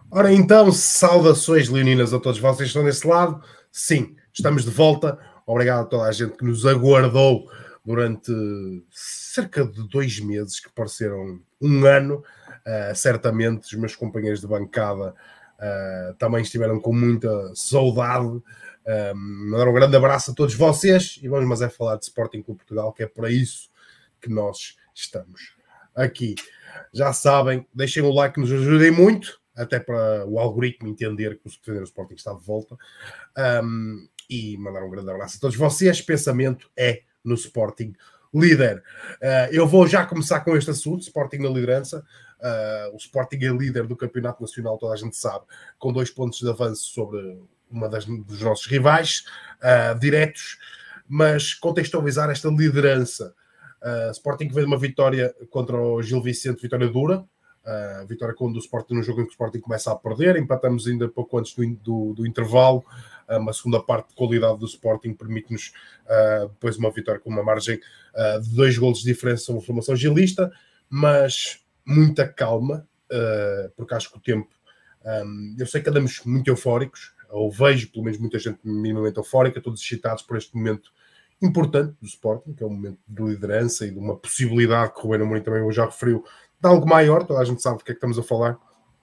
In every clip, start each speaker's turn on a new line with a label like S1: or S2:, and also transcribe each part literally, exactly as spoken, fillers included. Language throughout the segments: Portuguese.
S1: Ora então, saudações leoninas a todos vocês que estão desse lado. Sim, estamos de volta. Obrigado a toda a gente que nos aguardou durante cerca de dois meses, que pareceram um ano. Uh, certamente os meus companheiros de bancada uh, também estiveram com muita saudade. Uh, mandar um grande abraço a todos vocês e vamos mas é falar de Sporting Clube Portugal, que é para isso que nós estamos aqui. Já sabem, deixem o like que nos ajudem muito, até para o algoritmo entender que o Defender o Sporting está de volta. Um, e mandar um grande abraço a todos vocês. Pensamento é no Sporting líder. Uh, eu vou já começar com este assunto, Sporting na liderança. Uh, o Sporting é líder do Campeonato Nacional, toda a gente sabe, com dois pontos de avanço sobre uma das, dos nossos rivais uh, diretos, mas contextualizar esta liderança. Uh, Sporting que veio de uma vitória contra o Gil Vicente, vitória dura, uh, vitória quando o Sporting, no jogo em que o Sporting começa a perder, empatamos ainda pouco antes do, do, do intervalo, uh, uma segunda parte de qualidade do Sporting permite-nos uh, depois uma vitória com uma margem uh, de dois golos de diferença sobre a formação gilista, mas muita calma, uh, porque acho que o tempo, um, eu sei que andamos muito eufóricos, ou vejo pelo menos muita gente minimamente eufórica, todos excitados por este momento importante do Sporting, que é um momento de liderança e de uma possibilidade que o Ruben Amorim também já referiu, de algo maior, toda a gente sabe do que é que estamos a falar,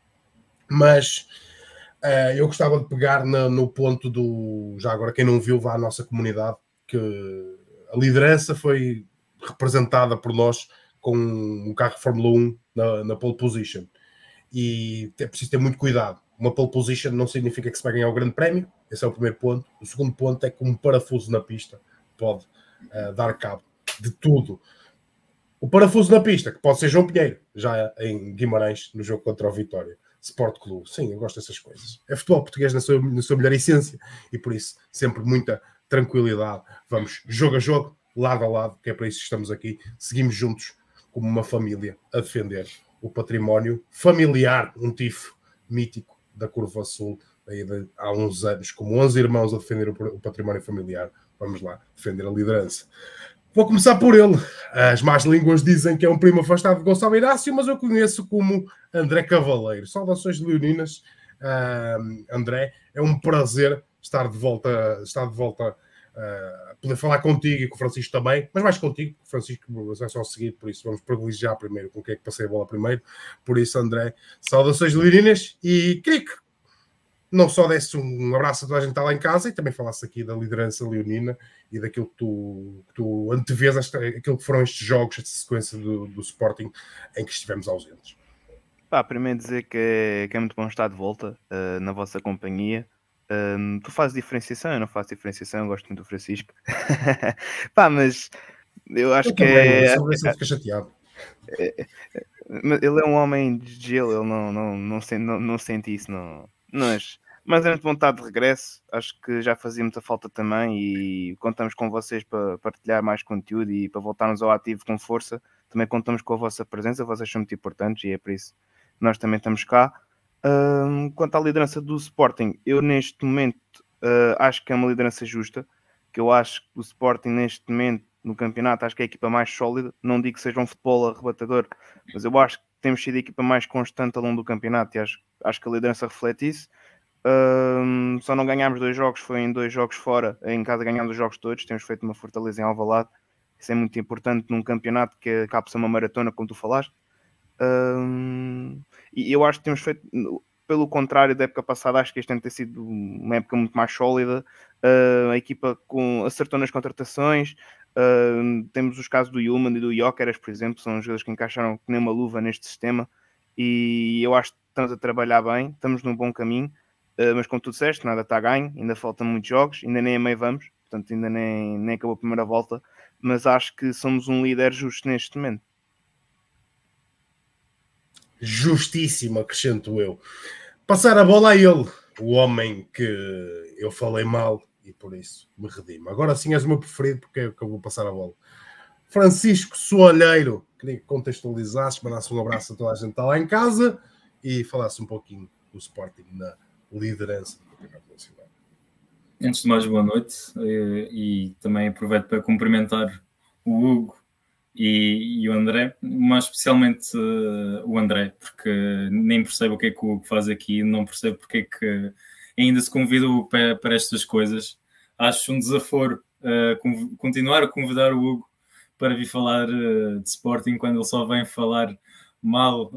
S1: mas uh, eu gostava de pegar na, no ponto do, já agora quem não viu, vá à nossa comunidade, que a liderança foi representada por nós com um carro de Fórmula um na, na pole position, e é preciso ter muito cuidado. Uma pole position não significa que se vai ganhar o grande prémio, esse é o primeiro ponto. O segundo ponto é que um parafuso na pista pode uh, dar cabo de tudo. O parafuso na pista, que pode ser João Pinheiro, já em Guimarães, no jogo contra o Vitória Sport Clube. Sim, eu gosto dessas coisas. É futebol português na sua, na sua melhor essência e por isso sempre muita tranquilidade. Vamos jogo a jogo, lado a lado, que é para isso que estamos aqui. Seguimos juntos como uma família a defender o património familiar, um tifo mítico da Curva Sul, aí de, há uns anos, como onze irmãos a defender o, o património familiar. Vamos lá, defender a liderança. Vou começar por ele. As más línguas dizem que é um primo afastado de Gonçalo Inácio, mas eu conheço como André Cavaleiro. Saudações leoninas, uh, André. É um prazer estar de volta, estar de volta uh, poder falar contigo e com o Francisco também, mas mais contigo, o Francisco é só seguir, por isso vamos privilegiar primeiro com quem é que passei a bola primeiro. Por isso, André, saudações leoninas e queria que não só desse um abraço a toda a gente que está lá em casa e também falasse aqui da liderança leonina e daquilo que tu, que tu antevês, esta, aquilo que foram estes jogos, esta sequência do, do Sporting em que estivemos ausentes.
S2: Pá, primeiro dizer que é, que é muito bom estar de volta uh, na vossa companhia. Um, tu fazes diferenciação, eu não faço diferenciação, eu gosto muito do Francisco. Pá, mas eu acho
S1: eu
S2: que
S1: também,
S2: é...
S1: eu sempre fica chateado.
S2: É, é, ele é um homem de gelo, ele não, não, não, sente, não, não sente isso, não, mas, mas é muito vontade de regresso. Acho que já fazia muita falta também e contamos com vocês para partilhar mais conteúdo e para voltarmos ao ativo com força. Também contamos com a vossa presença, vocês são muito importantes e é por isso que nós também estamos cá. Um, quanto à liderança do Sporting, eu neste momento uh, acho que é uma liderança justa, que eu acho que o Sporting neste momento no campeonato, acho que é a equipa mais sólida. Não digo que seja um futebol arrebatador, mas eu acho que temos sido a equipa mais constante ao longo do campeonato e acho, acho que a liderança reflete isso. Um, só não ganhámos dois jogos, foi em dois jogos fora, em casa ganhámos os jogos todos, temos feito uma fortaleza em Alvalade, isso é muito importante num campeonato que acaba por ser uma maratona, como tu falaste. Um, e eu acho que temos feito, pelo contrário da época passada, acho que este ano tem sido uma época muito mais sólida. Uh, a equipa com, acertou nas contratações. Uh, temos os casos do Yulman e do Jóqueras, por exemplo, são jogadores que encaixaram nem uma luva neste sistema e eu acho que estamos a trabalhar bem, estamos num bom caminho, uh, mas como tu disseste, nada está ganho, ainda faltam muitos jogos, ainda nem a meio vamos, portanto ainda nem, nem acabou a primeira volta, mas acho que somos um líder justo neste momento.
S1: Justíssimo, acrescento eu. Passar a bola a ele, o homem que eu falei mal e por isso me redimo. Agora sim és o meu preferido porque é que eu vou passar a bola. Francisco Soalheiro, queria que contextualizasses, mandasse um abraço a toda a gente que está lá em casa e falasse um pouquinho do Sporting na liderança do Campeonato Nacional.
S3: Antes de mais, boa noite e, e também aproveito para cumprimentar o Hugo e, e o André, mas especialmente uh, o André, porque nem percebo o que é que o Hugo faz aqui, não percebo porque é que ainda se convida para, para estas coisas. Acho um desaforo uh, continuar a convidar o Hugo para vir falar uh, de Sporting quando ele só vem falar mal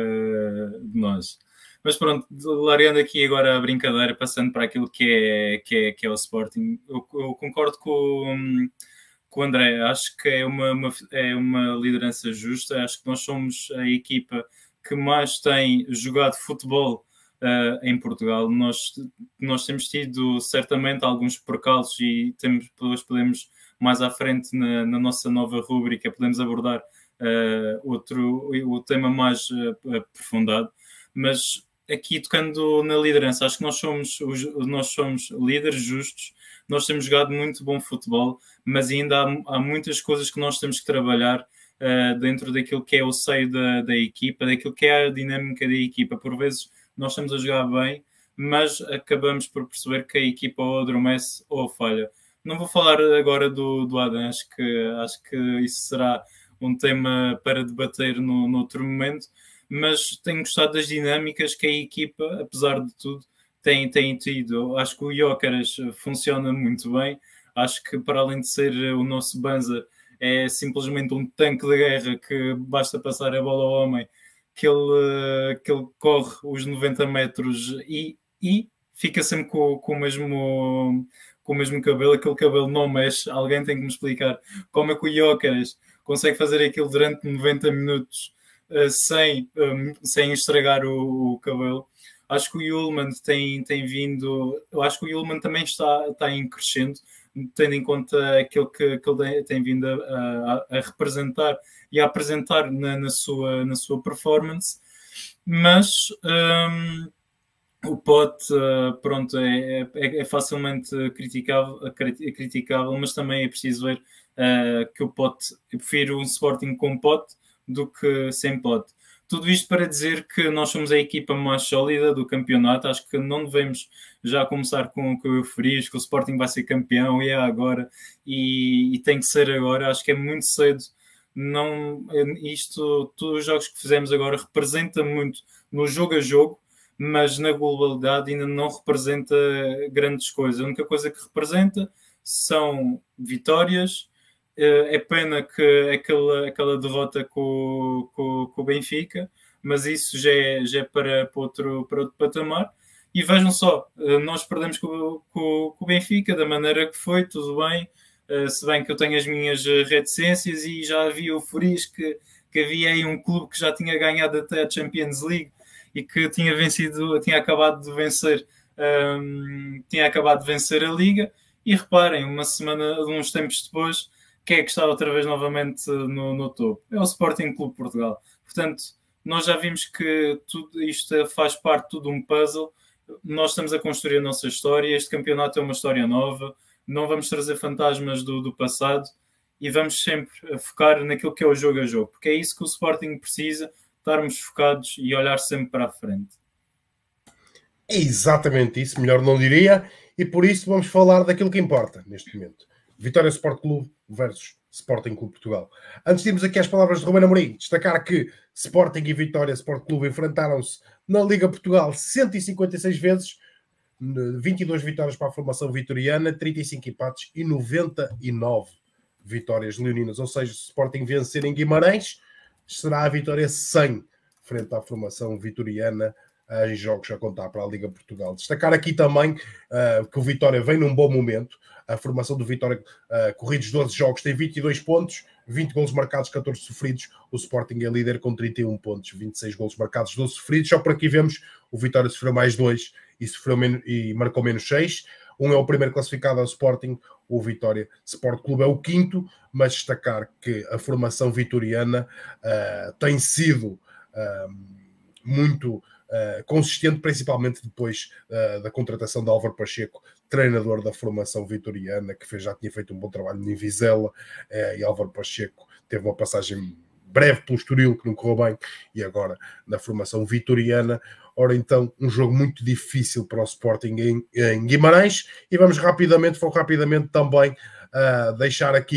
S3: uh, de nós. Mas pronto, largando aqui agora a brincadeira, passando para aquilo que é, que é, que é o Sporting, eu, eu concordo com, com o André, acho que é uma, uma, é uma liderança justa, acho que nós somos a equipa que mais tem jogado futebol uh, em Portugal. Nós, nós temos tido certamente alguns percalços e temos, depois podemos mais à frente na, na nossa nova rúbrica, podemos abordar uh, outro, o tema mais uh, aprofundado, mas aqui tocando na liderança, acho que nós somos, nós somos líderes justos, nós temos jogado muito bom futebol, mas ainda há, há muitas coisas que nós temos que trabalhar uh, dentro daquilo que é o seio da, da equipa, daquilo que é a dinâmica da equipa. Por vezes nós estamos a jogar bem, mas acabamos por perceber que a equipa ou adormece ou falha. Não vou falar agora do, do Adam, acho que, acho que isso será um tema para debater no, no outro momento, mas tenho gostado das dinâmicas que a equipa, apesar de tudo, tem, tem tido. Acho que o Gyökeres funciona muito bem, acho que para além de ser o nosso Banza, é simplesmente um tanque de guerra que basta passar a bola ao homem, que ele, que ele corre os noventa metros e, e fica sempre com, com, o mesmo, com o mesmo cabelo, aquele cabelo não mexe. Alguém tem que me explicar como é que o Gyökeres consegue fazer aquilo durante noventa minutos Uh, sem, um, sem estragar o, o cabelo. Acho que o Yulman tem, tem vindo, eu acho que o Yulman também está, está em crescendo, tendo em conta aquilo que, que ele tem vindo a, a, a representar e a apresentar na, na, sua, na sua performance, mas um, o Pote, uh, pronto, é, é, é facilmente criticável, criticável, mas também é preciso ver uh, que o Pote, eu prefiro um Sporting com Pote do que sem Pote. Tudo isto para dizer que nós somos a equipa mais sólida do campeonato. Acho que não devemos já começar com, com euforias, que o Sporting vai ser campeão e é agora, e, e tem que ser agora. Acho que é muito cedo. Não, isto, todos os jogos que fizemos agora representa muito no jogo a jogo, mas na globalidade ainda não representa grandes coisas. A única coisa que representa são vitórias. É pena que aquela, aquela derrota com, com, com o Benfica, mas isso já é, já é para, para, outro, para outro patamar. E vejam só, nós perdemos com, com, com o Benfica da maneira que foi, tudo bem, se bem que eu tenho as minhas reticências e já havia euforias que, que havia aí um clube que já tinha ganhado até a Champions League e que tinha vencido, tinha acabado de vencer, um, tinha acabado de vencer a Liga, e reparem, uma semana, uns tempos depois, quem é que está outra vez novamente no, no topo? É o Sporting Clube Portugal. Portanto, nós já vimos que tudo isto faz parte tudo de um puzzle. Nós estamos a construir a nossa história. Este campeonato é uma história nova. Não vamos trazer fantasmas do, do passado e vamos sempre focar naquilo que é o jogo a jogo, porque é isso que o Sporting precisa, estarmos focados e olhar sempre para a frente.
S1: É exatamente isso, melhor não diria, e por isso vamos falar daquilo que importa neste momento. Vitória Sport Clube versus Sporting Clube Portugal. Antes de irmos aqui às palavras de Ruben Amorim, destacar que Sporting e Vitória Sport Clube enfrentaram-se na Liga Portugal cento e cinquenta e seis vezes, vinte e duas vitórias para a formação vitoriana, trinta e cinco empates e noventa e nove vitórias leoninas. Ou seja, se Sporting vencer em Guimarães, será a vitória cem frente à formação vitoriana em jogos a contar para a Liga Portugal. Destacar aqui também uh, que o Vitória vem num bom momento. A formação do Vitória, uh, corridos doze jogos, tem vinte e dois pontos, vinte golos marcados, catorze sofridos. O Sporting é líder com trinta e um pontos, vinte e seis golos marcados, doze sofridos. Só por aqui vemos o Vitória sofreu mais dois e, sofreu menos, e marcou menos seis. Um é o primeiro classificado ao Sporting, o Vitória Sport Clube é o quinto, mas destacar que a formação vitoriana uh, tem sido uh, muito uh, consistente, principalmente depois uh, da contratação de Álvaro Pacheco, treinador da formação vitoriana, que fez, já tinha feito um bom trabalho em Vizela, uh, e Álvaro Pacheco teve uma passagem breve pelo Estoril, que não correu bem, e agora na formação vitoriana. Ora então, um jogo muito difícil para o Sporting em, em Guimarães, e vamos rapidamente, vou rapidamente também uh, deixar aqui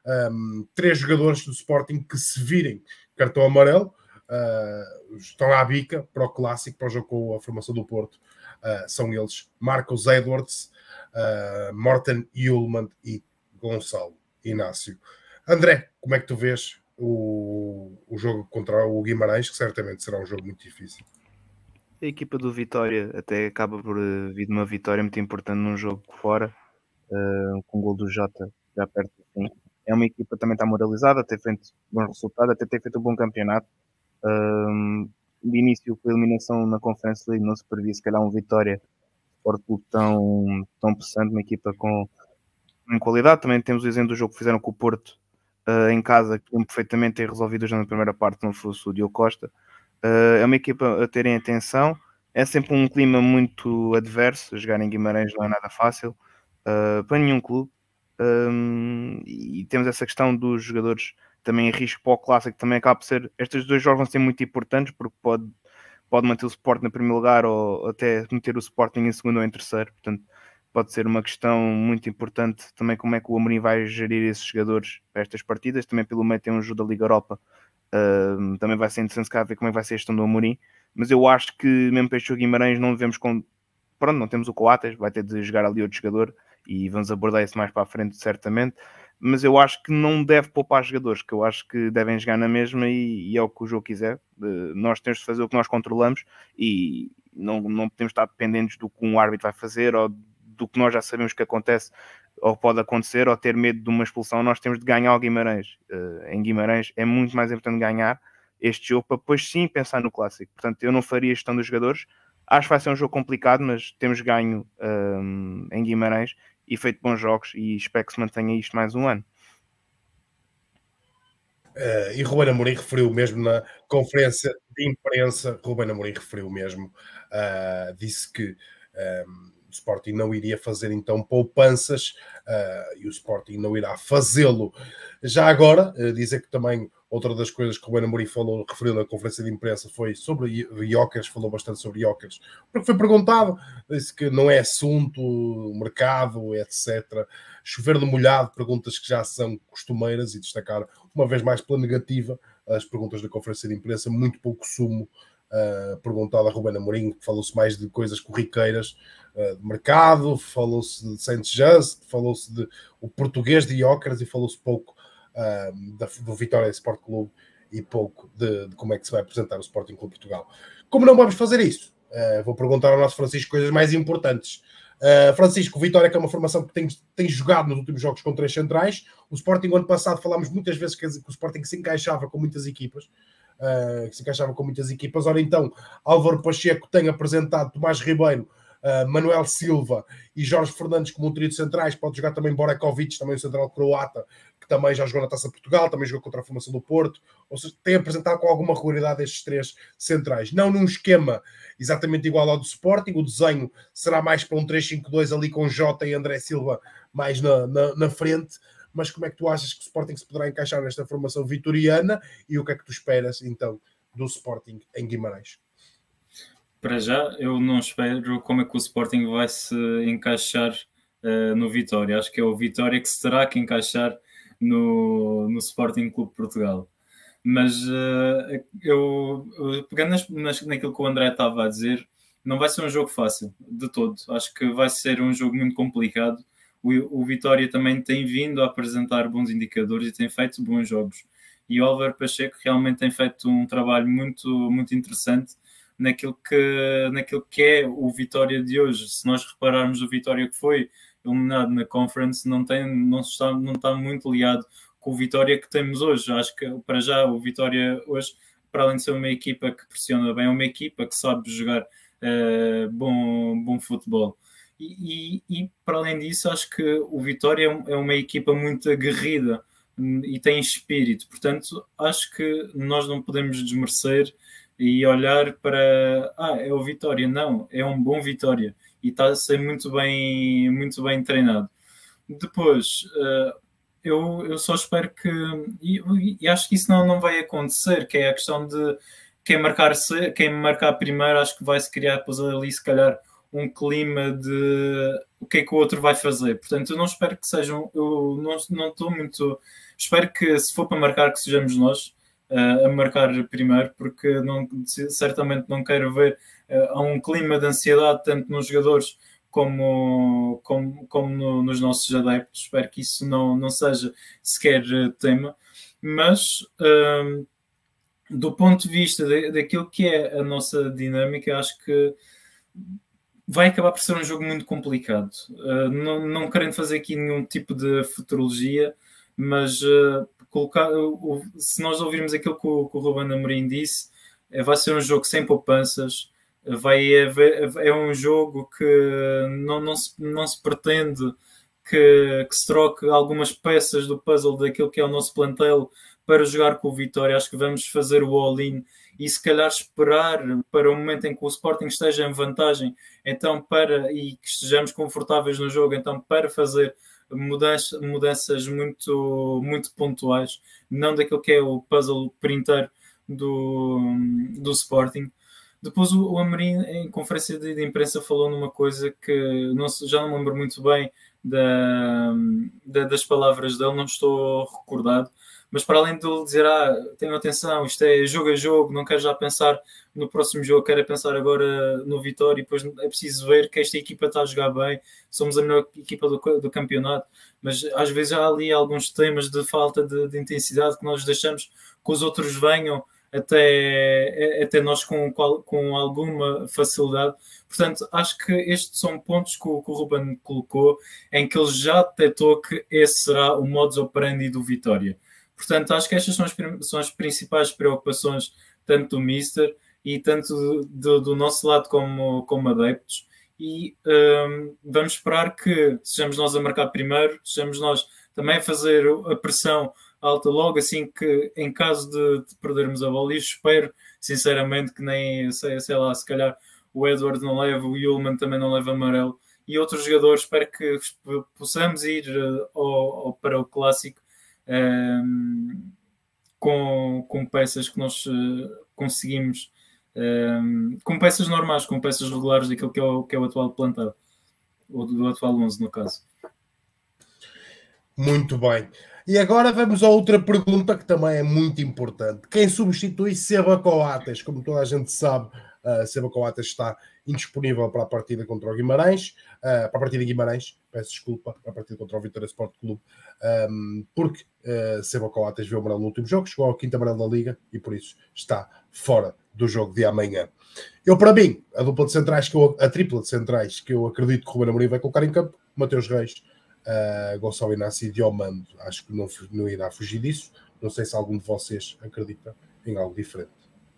S1: um, três jogadores do Sporting que, se virem cartão amarelo, uh, estão à bica para o clássico, para o jogo com a formação do Porto. Uh, são eles Marcos Edwards, uh, Morten Hjulmand e Gonçalo Inácio. André, como é que tu vês o, o jogo contra o Guimarães, que certamente será um jogo muito difícil?
S2: A equipa do Vitória até acaba por uh, vir de uma vitória muito importante num jogo fora, uh, com o gol do Jota já perto do fim. É uma equipa que também está moralizada, ter feito bons resultados, até ter feito um bom campeonato. Uh, de início, com a eliminação na Conference League, não se previa se calhar um Vitória Sport Clube tão, tão possante, uma equipa com, com qualidade. Também temos o exemplo do jogo que fizeram com o Porto uh, em casa, que iam perfeitamente ter resolvido já na primeira parte, não fosse o Diogo Costa. Uh, é uma equipa a terem atenção. É sempre um clima muito adverso. Jogar em Guimarães não é nada fácil uh, para nenhum clube. Um, e temos essa questão dos jogadores também em risco para o clássico. Também acaba por ser, estes dois jogos vão ser muito importantes, porque pode, pode manter o Sporting no primeiro lugar ou até meter o Sporting em segundo ou em terceiro. Portanto, pode ser uma questão muito importante também como é que o Amorim vai gerir esses jogadores para estas partidas. Também pelo meio tem um jogo da Liga Europa. Uh, também vai ser interessante cá ver como é que vai ser a gestão do Amorim, mas eu acho que mesmo para este jogo Guimarães não devemos com... pronto, não temos o Coates, vai ter de jogar ali outro jogador e vamos abordar isso mais para a frente certamente, mas eu acho que não deve poupar jogadores, que eu acho que devem jogar na mesma e, e é o que o jogo quiser. Uh, nós temos de fazer o que nós controlamos e não, não podemos estar dependentes do que um árbitro vai fazer ou do que nós já sabemos que acontece ou pode acontecer, ou ter medo de uma expulsão. Nós temos de ganhar o Guimarães. Uh, em Guimarães é muito mais importante ganhar este jogo para depois sim pensar no clássico. Portanto, eu não faria gestão dos jogadores. Acho que vai ser um jogo complicado, mas temos ganho um, em Guimarães e feito bons jogos e espero que se mantenha isto mais um ano.
S1: Uh, e Ruben Amorim referiu mesmo na conferência de imprensa, Ruben Amorim referiu mesmo, uh, disse que um, o Sporting não iria fazer então poupanças uh, e o Sporting não irá fazê-lo. Já agora, uh, dizer que também outra das coisas que o Ruben Amorim falou, referiu na conferência de imprensa foi sobre Jóqueres, falou bastante sobre Jóqueres, porque foi perguntado, disse que não é assunto, mercado, etcétera. Chover no molhado, perguntas que já são costumeiras e destacar uma vez mais pela negativa as perguntas da conferência de imprensa, muito pouco sumo uh, perguntado a Ruben Amorim, falou-se mais de coisas corriqueiras, de mercado, falou-se de Saint Just, falou-se de o português de Jóqueres e falou-se pouco uh, da, do Vitória Sport Clube e pouco de, de como é que se vai apresentar o Sporting Clube Portugal. Como não vamos fazer isso? Uh, vou perguntar ao nosso Francisco coisas mais importantes. Uh, Francisco, o Vitória, que é uma formação que tem, tem jogado nos últimos jogos com três centrais. O Sporting, ano passado, falámos muitas vezes que, que o Sporting se encaixava com muitas equipas. Uh, que se encaixava com muitas equipas. Ora então, Álvaro Pacheco tem apresentado Tomás Ribeiro, Uh, Manuel Silva e Jorge Fernandes como um trio de centrais. Pode jogar também Borakovic, também o central croata, que também já jogou na Taça Portugal, também jogou contra a formação do Porto. Ou seja, tem apresentado com alguma regularidade estes três centrais. Não num esquema exatamente igual ao do Sporting, o desenho será mais para um três cinco dois ali com Jota e André Silva mais na, na, na frente. Mas como é que tu achas que o Sporting se poderá encaixar nesta formação vitoriana e o que é que tu esperas então do Sporting em Guimarães?
S3: Para já, eu não espero como é que o Sporting vai se encaixar uh, no Vitória. Acho que é o Vitória que se terá que encaixar no, no Sporting Clube Portugal. Mas uh, eu, pegando nas, nas, naquilo que o André estava a dizer, não vai ser um jogo fácil, de todo. Acho que vai ser um jogo muito complicado. O, o Vitória também tem vindo a apresentar bons indicadores e tem feito bons jogos. E o Álvaro Pacheco realmente tem feito um trabalho muito, muito interessante naquilo que, naquilo que é o Vitória de hoje. Se nós repararmos o Vitória que foi eliminado na Conference, não, tem, não, está, não está muito ligado com o Vitória que temos hoje. Acho que para já o Vitória hoje, para além de ser uma equipa que pressiona bem, é uma equipa que sabe jogar uh, bom, bom futebol. E, e, e para além disso, acho que o Vitória é uma equipa muito aguerrida e tem espírito. Portanto, acho que nós não podemos desmerecer e olhar para, ah, é o Vitória. Não, é um bom Vitória e está a ser muito bem, muito bem treinado. Depois, uh, eu, eu só espero que, e, e acho que isso não, não vai acontecer, que é a questão de quem marcar, quem marcar primeiro, acho que vai-se criar depois ali, se calhar, um clima de o que é que o outro vai fazer. Portanto, eu não espero que sejam, eu não, não estou muito, espero que se for para marcar que sejamos nós uh, a marcar primeiro, porque não, certamente não quero ver uh, um clima de ansiedade tanto nos jogadores como, como, como no, nos nossos adeptos. Espero que isso não, não seja sequer tema, mas uh, do ponto de vista de, daquilo que é a nossa dinâmica, acho que vai acabar por ser um jogo muito complicado. Uh, não, não querendo fazer aqui nenhum tipo de futurologia, mas uh, colocar, uh, se nós ouvirmos aquilo que o, que o Ruben Amorim disse, uh, vai ser um jogo sem poupanças, uh, vai haver, é um jogo que não, não, se, não se pretende que, que se troque algumas peças do puzzle daquilo que é o nosso plantel para jogar com o Vitória. Acho que vamos fazer o all-in e se calhar esperar para o momento em que o Sporting esteja em vantagem, então para, e que estejamos confortáveis no jogo, então para fazer mudança, mudanças muito, muito pontuais, não daquilo que é o puzzle por inteiro do, do Sporting. Depois o, o Amorim, em conferência de, de imprensa, falou numa coisa que não, já não me lembro muito bem da, da, das palavras dele, não estou recordado, mas para além de ele dizer, ah, tenham atenção, isto é jogo a jogo, não quero já pensar no próximo jogo, quero pensar agora no Vitória, e depois é preciso ver que esta equipa está a jogar bem, somos a melhor equipa do, do campeonato, mas às vezes há ali alguns temas de falta de, de intensidade que nós deixamos que os outros venham até, até nós com, com alguma facilidade. Portanto, acho que estes são pontos que o, que o Ruben colocou, em que ele já detectou que esse será o modus operandi do Vitória. Portanto, acho que estas são as, são as principais preocupações tanto do Mister e tanto do, do, do nosso lado como, como adeptos. E um, vamos esperar que sejamos nós a marcar primeiro, sejamos nós também a fazer a pressão alta logo, assim que em caso de, de perdermos a bola. E espero, sinceramente, que nem, sei, sei lá, se calhar o Edward não leva, o Yulman também não leva amarelo. E outros jogadores, espero que possamos ir uh, ao, ao, para o Clássico Um, com, com peças que nós uh, conseguimos, um, com peças normais, com peças regulares daquilo que é o, que é o atual plantado, ou do, do atual onze, no caso.
S1: Muito bem. E agora vamos a outra pergunta que também é muito importante. Quem substitui Seba Coates? Como toda a gente sabe, uh, Seba Coates está indisponível para a partida contra o Guimarães, uh, para a partida de Guimarães, peço desculpa, para a partida contra o Vitória Sport Clube, um, porque uh, Seba Coates viu o amarelo no último jogo, chegou ao quinto amarelo da Liga e por isso está fora do jogo de amanhã. Eu, para mim, a dupla de centrais, que eu, a tripla de centrais que eu acredito que o Ruben Amorim vai colocar em campo, Mateus Reis, uh, Gonçalo Inácio e Diomando, acho que não, não irá fugir disso. Não sei se algum de vocês acredita em algo diferente.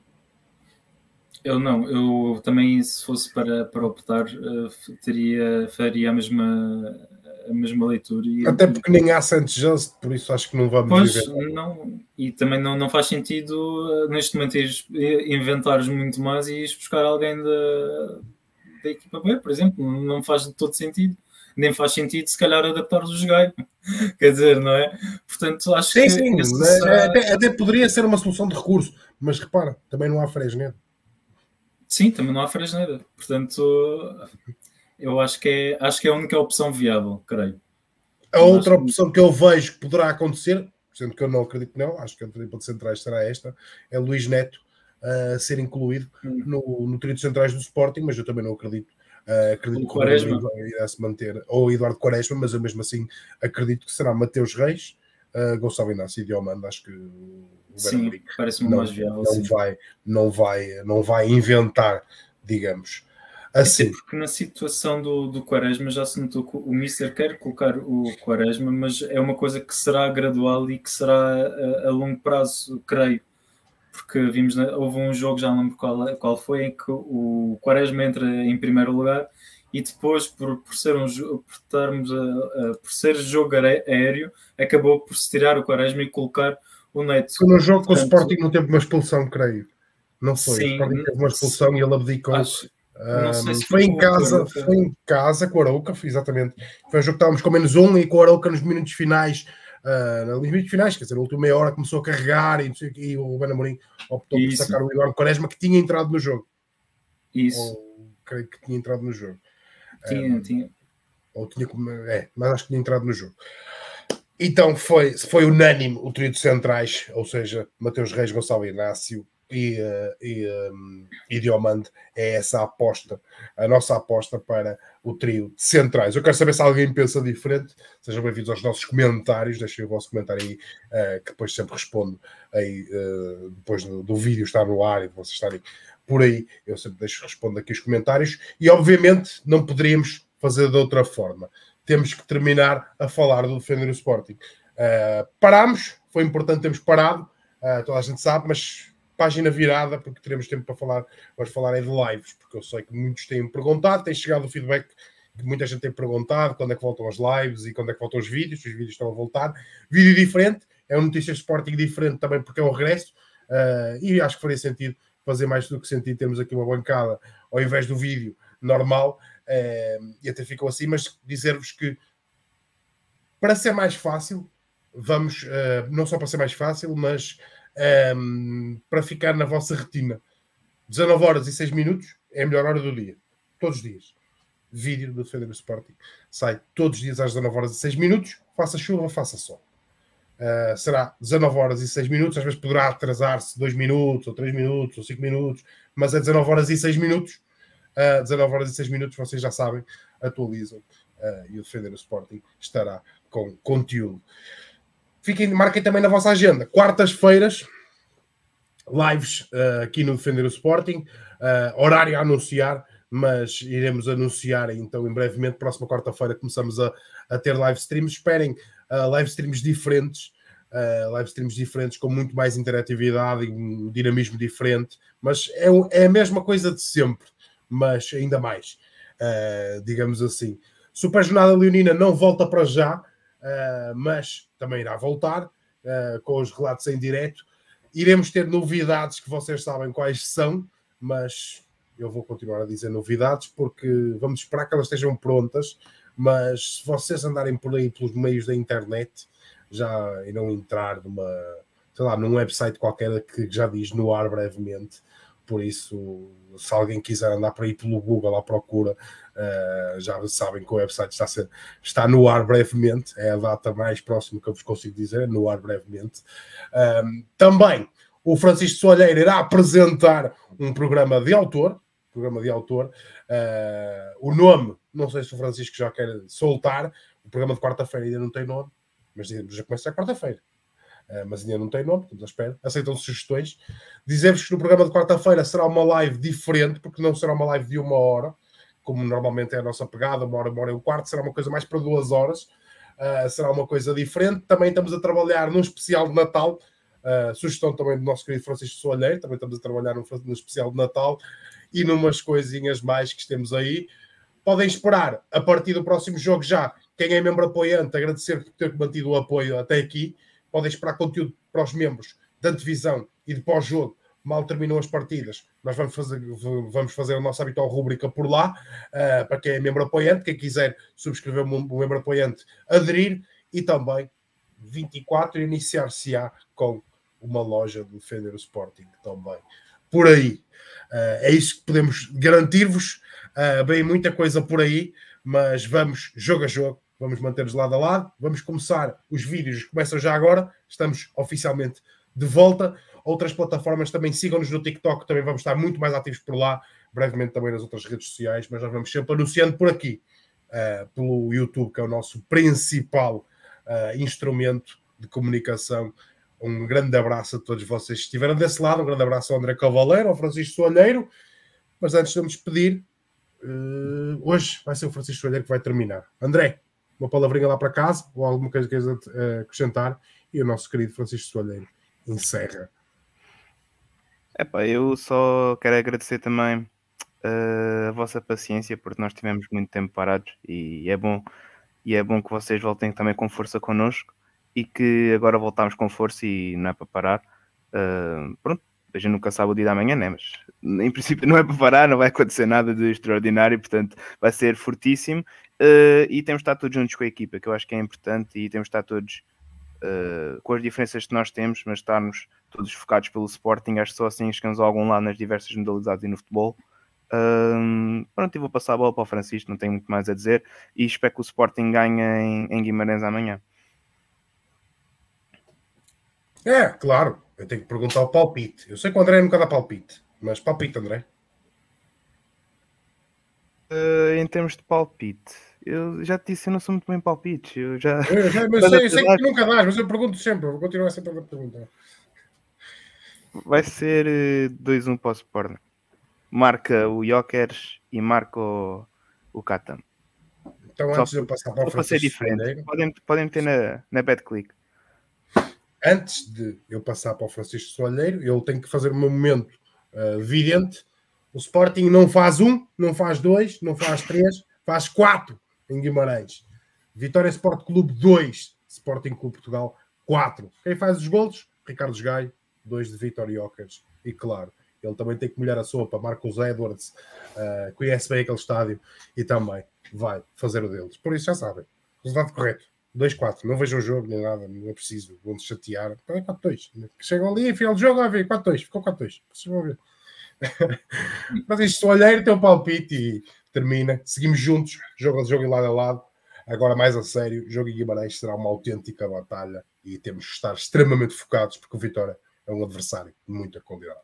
S3: Eu não, eu também, se fosse para, para optar, uh, teria, faria a mesma, a mesma leitura. E,
S1: até porque nem há Santos Just, por isso acho que não vamos
S3: pois,
S1: viver.
S3: Não, e também não, não faz sentido uh, neste momento inventares muito mais e ires buscar alguém da, da equipa B, por exemplo. Não faz todo sentido. Nem faz sentido, se calhar, adaptar os jogadores. Quer dizer, não é? Portanto, acho
S1: sim,
S3: que...
S1: Sim, sim, será... até, até poderia ser uma solução de recurso, mas repara, também não há Fresneda.
S3: Sim, também não há Fresneda. Portanto, eu acho que é, acho que é a única opção viável, creio.
S1: A outra que... opção que eu vejo que poderá acontecer, sendo que eu não acredito que não, acho que a tripla de centrais será esta, é Luís Neto uh, ser incluído hum. no, no trio de centrais do Sporting, mas eu também não acredito. Uh, acredito
S3: o Quaresma
S1: irá se manter, ou Eduardo Quaresma, mas eu mesmo assim acredito que será Mateus Reis, uh, Gonçalo Inácio e Diomando. Acho que o
S3: sim, parece-me mais viável.
S1: Não vai, não, vai, não vai inventar, digamos assim.
S3: Até porque na situação do, do Quaresma já se notou que o Mister quer colocar o Quaresma, mas é uma coisa que será gradual e que será a, a longo prazo, creio. Porque vimos, houve um jogo, já não lembro qual, qual foi, em que o Quaresma entra em primeiro lugar e depois, por, por, ser, um, por, estarmos a, a, por ser jogo aéreo, acabou por se tirar o Quaresma e colocar o Neto.
S1: Foi no jogo que o Sporting não teve uma expulsão, creio. Não foi.
S3: Sim,
S1: o Sporting teve uma expulsão e ele abdicou.
S3: Acho, não sei se
S1: foi, foi em casa, foi em casa com o Arouca, exatamente. Foi um jogo que estávamos com menos um e com o Arouca nos minutos finais. Uh, nos minutos finais, quer dizer, na última meia hora começou a carregar e, e o Ruben Amorim optou Isso. por sacar o Eduardo Quaresma, que tinha entrado no jogo.
S3: Isso.
S1: Ou, creio que tinha entrado no jogo.
S3: Tinha,
S1: um,
S3: tinha.
S1: Ou tinha, é, mas acho que tinha entrado no jogo. Então foi, foi unânime o trio de centrais, ou seja, Mateus Reis, Gonçalo Inácio e, uh, e, um, e Diomande. É essa a aposta, a nossa aposta para o trio de centrais. Eu quero saber se alguém pensa diferente. Sejam bem-vindos aos nossos comentários. Deixem o vosso comentário aí, uh, que depois sempre respondo aí, uh, depois do, do vídeo estar no ar e de vocês estarem por aí. Eu sempre deixo responder aqui os comentários. E obviamente não poderíamos fazer de outra forma. Temos que terminar a falar do Defender o Sporting. Uh, parámos, foi importante termos parado, uh, toda a gente sabe, mas página virada, porque teremos tempo para falar, vamos falar aí de lives, porque eu sei que muitos têm perguntado, tem chegado o feedback que muita gente tem perguntado, quando é que voltam as lives e quando é que voltam os vídeos, os vídeos estão a voltar. Vídeo diferente, é um Notícias de Sporting diferente também, porque é um regresso, uh, e acho que faria sentido fazer mais do que sentido, temos aqui uma bancada ao invés do vídeo normal, uh, e até ficou assim, mas dizer-vos que para ser mais fácil, vamos, uh, não só para ser mais fácil, mas um, para ficar na vossa retina. dezanove horas e seis minutos é a melhor hora do dia. Todos os dias. Vídeo do Defender o Sporting. Sai todos os dias às dezanove horas e seis minutos. Faça chuva, faça sol. Uh, será dezanove horas e seis minutos. Às vezes poderá atrasar-se dois minutos, ou três minutos, ou cinco minutos. Mas é dezanove horas e seis minutos. Uh, dezanove horas e seis minutos, vocês já sabem, atualizam. Uh, e o Defender o Sporting estará com conteúdo. Fiquem, marquem também na vossa agenda. Quartas-feiras, lives uh, aqui no Defender o Sporting. Uh, horário a anunciar, mas iremos anunciar então em brevemente. Próxima quarta-feira começamos a, a ter live streams. Esperem uh, live streams diferentes. Uh, live streams diferentes com muito mais interatividade e um dinamismo diferente. Mas é, é a mesma coisa de sempre, mas ainda mais. Uh, digamos assim. Super Jornada Leonina não volta para já, uh, mas também irá voltar uh, com os relatos em direto. Iremos ter novidades que vocês sabem quais são, mas eu vou continuar a dizer novidades porque vamos esperar que elas estejam prontas, mas se vocês andarem por aí pelos meios da internet, já irão entrar numa, sei lá, num website qualquer que já diz no ar brevemente. Por isso, se alguém quiser andar por aí pelo Google à procura, uh, já sabem que o website está, a ser, está no ar brevemente. É a data mais próxima que eu vos consigo dizer, no ar brevemente. Um, também, o Francisco Soalheiro irá apresentar um programa de autor. Programa de autor. Uh, o nome, não sei se o Francisco já quer soltar. O programa de quarta-feira ainda não tem nome, mas já começa a quarta-feira. Uh, mas ainda não tem nome, estamos à espera. Aceitam sugestões. Dizer-vos que no programa de quarta-feira será uma live diferente, porque não será uma live de uma hora, como normalmente é a nossa pegada, uma hora, uma hora e um quarto, será uma coisa mais para duas horas. Uh, será uma coisa diferente. Também estamos a trabalhar num especial de Natal, uh, sugestão também do nosso querido Francisco Soalheiro, também estamos a trabalhar num, num especial de Natal e numas coisinhas mais que temos aí. Podem esperar, a partir do próximo jogo já, quem é membro apoiante, agradecer por ter mantido o apoio até aqui. Podem esperar conteúdo para os membros de antevisão e de pós-jogo. Mal terminam as partidas, nós vamos fazer, vamos fazer a nossa habitual rúbrica por lá, uh, para quem é membro apoiante, quem quiser subscrever o membro apoiante, aderir, e também vinte e quatro iniciar-se-á com uma loja de Defender o Sporting também. Por aí. Uh, é isso que podemos garantir-vos. Uh, bem, muita coisa por aí, mas vamos jogo a jogo. Vamos manter-nos lado a lado. Vamos começar os vídeos. Começam já agora. Estamos oficialmente de volta. Outras plataformas também sigam-nos no TikTok. Também vamos estar muito mais ativos por lá. Brevemente também nas outras redes sociais. Mas nós vamos sempre anunciando por aqui. Uh, pelo YouTube, que é o nosso principal uh, instrumento de comunicação. Um grande abraço a todos vocês que estiveram desse lado. Um grande abraço ao André Cavaleiro, ao Francisco Soalheiro. Mas antes de eu me despedir, uh, hoje vai ser o Francisco Soalheiro que vai terminar. André, uma palavrinha lá para casa, ou alguma coisa que queres uh, acrescentar, e o nosso querido Francisco Soalheiro encerra.
S2: Epá, eu só quero agradecer também uh, a vossa paciência, porque nós tivemos muito tempo parados, e é bom, e é bom que vocês voltem também com força connosco, e que agora voltamos com força e não é para parar. Uh, pronto, a gente nunca sabe o dia da manhã, né? Mas em princípio não é para parar, não vai acontecer nada de extraordinário, portanto vai ser fortíssimo. Uh, e temos de estar todos juntos com a equipa, que eu acho que é importante, e temos de estar todos uh, com as diferenças que nós temos, mas estarmos todos focados pelo Sporting. Acho que só assim chegamos a algum lado nas diversas modalidades e no futebol. Uh, Pronto, eu vou passar a bola para o Francisco, não tenho muito mais a dizer, e espero que o Sporting ganhe em, em Guimarães amanhã.
S1: É, claro, eu tenho que perguntar o palpite. Eu sei que o André nunca dá palpite, mas palpite, André.
S2: Uh, em termos de palpite, eu já te disse, eu não sou muito bem em palpites. Eu já...
S1: Eu, já, mas sei, sei que tu nunca dás, mas eu pergunto sempre, eu vou continuar sempre a perguntar.
S2: Vai ser uh, dois a um para o Sporting. Marca o Jokers e marca o, o Katam.
S1: Então,
S2: Só
S1: antes de eu passar para o
S2: para ser
S1: Francisco
S2: diferente,
S1: Soalheiro,
S2: podem, podem meter na, na BetClick.
S1: antes de eu passar para o Francisco Soalheiro, eu tenho que fazer um momento uh, vidente. O Sporting não faz um, não faz dois, não faz três, faz quatro em Guimarães. Vitória Sport Clube dois, Sporting Clube Portugal quatro. Quem faz os golos? Ricardo Gaio, dois de Vitória Jokers. E claro, ele também tem que molhar a sopa. Marcos Edwards uh, conhece bem aquele estádio e também vai fazer o deles. Por isso já sabem. Resultado correto. dois quatro. Não vejam o jogo nem nada. Não é preciso. Vão-se chatear. Então é quatro dois. Chegam ali e final do jogo. Vai ver. quatro dois. Ficou quatro dois. Vocês vão ver. Mas isto olhar, tem um palpite e termina. Seguimos juntos. Jogo a jogo e lado a lado. Agora mais a sério. O jogo em Guimarães será uma autêntica batalha e temos que estar extremamente focados porque o Vitória é um adversário de muita qualidade.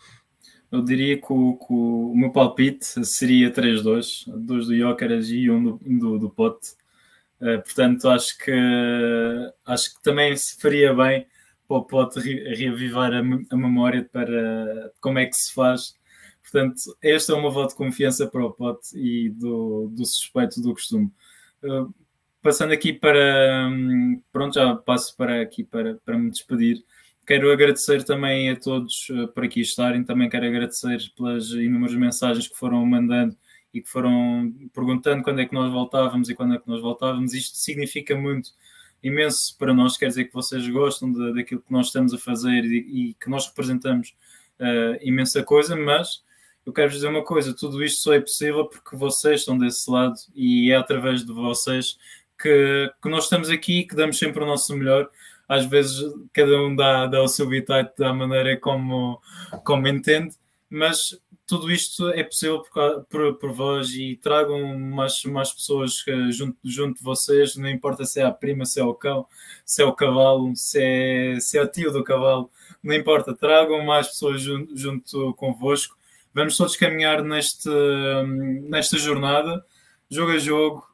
S3: Eu diria que o, que o meu palpite seria três dois, dois do Jóqueras e um do, um do, do Pote. Uh, portanto, acho que, acho que também se faria bem para o Pote re, reavivar a, a memória para como é que se faz. Portanto, este é o meu voto de confiança para o Pote e do, do suspeito do costume. Uh, passando aqui para... Pronto, já passo para aqui para, para me despedir. Quero agradecer também a todos uh, por aqui estarem. Também quero agradecer pelas inúmeras mensagens que foram mandando e que foram perguntando quando é que nós voltávamos e quando é que nós voltávamos. Isto significa muito, imenso para nós. Quer dizer que vocês gostam de, daquilo que nós estamos a fazer e, e que nós representamos uh, imensa coisa, mas eu quero dizer uma coisa, tudo isto só é possível porque vocês estão desse lado e é através de vocês que, que nós estamos aqui e que damos sempre o nosso melhor. Às vezes cada um dá, dá o seu bitite da maneira como, como entende, mas tudo isto é possível por, por, por vós e tragam mais, mais pessoas junto, junto de vocês, não importa se é a prima, se é o cão, se é o cavalo, se é, se é o tio do cavalo, não importa, tragam mais pessoas junto, junto convosco. Vamos todos caminhar neste, nesta jornada, jogo a jogo.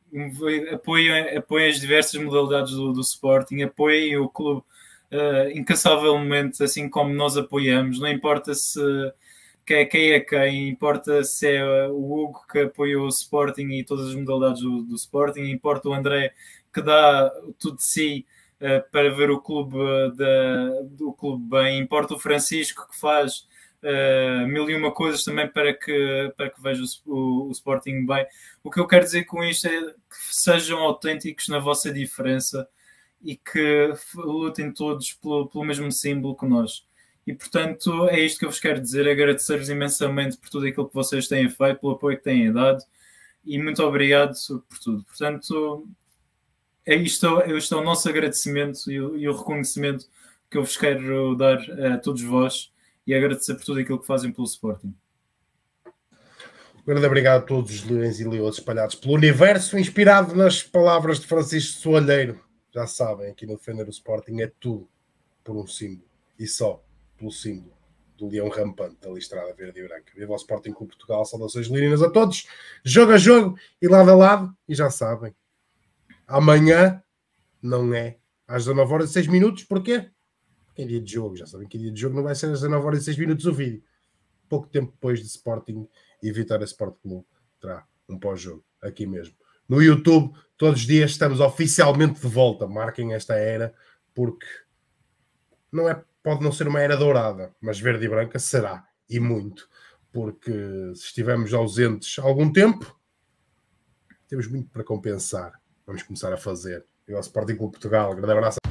S3: Apoiem, apoiem as diversas modalidades do, do Sporting, apoiem o clube uh, incansavelmente, assim como nós apoiamos. Não importa se quem, quem é quem, importa se é o Hugo que apoia o Sporting e todas as modalidades do, do Sporting, importa o André que dá tudo de si uh, para ver o clube, uh, da, do clube bem, importa o Francisco que faz Uh, mil e uma coisas também para que, para que veja o, o, o Sporting bem. O que eu quero dizer com isto é que sejam autênticos na vossa diferença e que lutem todos pelo, pelo mesmo símbolo que nós. E portanto é isto que eu vos quero dizer, agradecer-vos imensamente por tudo aquilo que vocês têm feito, pelo apoio que têm dado e muito obrigado por tudo. Portanto é isto, este é o nosso agradecimento e o, e o reconhecimento que eu vos quero dar a todos vós e agradecer por tudo aquilo que fazem pelo Sporting.
S1: Um grande obrigado a todos os leões e leões espalhados pelo universo, inspirado nas palavras de Francisco Soalheiro. Já sabem, aqui no Defender o Sporting é tudo por um símbolo e só pelo símbolo do leão rampante da listrada verde e branca. Viva o Sporting Clube Portugal, saudações leoninas a todos, jogo a jogo e lado a lado, e já sabem, amanhã não é às dezanove horas e seis minutos, porquê? Porque é dia de jogo, já sabem que dia de jogo não vai ser às dezanove horas e seis minutos o vídeo. Pouco tempo depois de Sporting e Vitória Sport Clube terá um pós-jogo aqui mesmo. No YouTube, todos os dias estamos oficialmente de volta. Marquem esta era, porque não é, pode não ser uma era dourada, mas verde e branca será, e muito. Porque se estivermos ausentes algum tempo, temos muito para compensar. Vamos começar a fazer. E o Sporting Clube Portugal, grande abraço.